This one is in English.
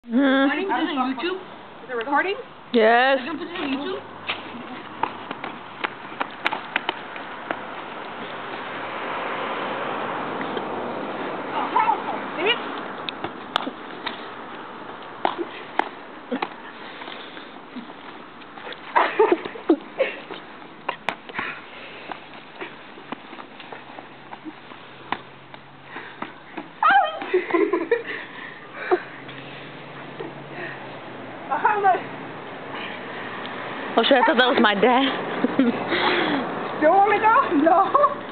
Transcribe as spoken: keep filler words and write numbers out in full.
Hmm. Are you putting it on YouTube? Is it recording? Yes. Are you going to put it on YouTube? Oh shit, I thought that was my dad. Still want me to go? No.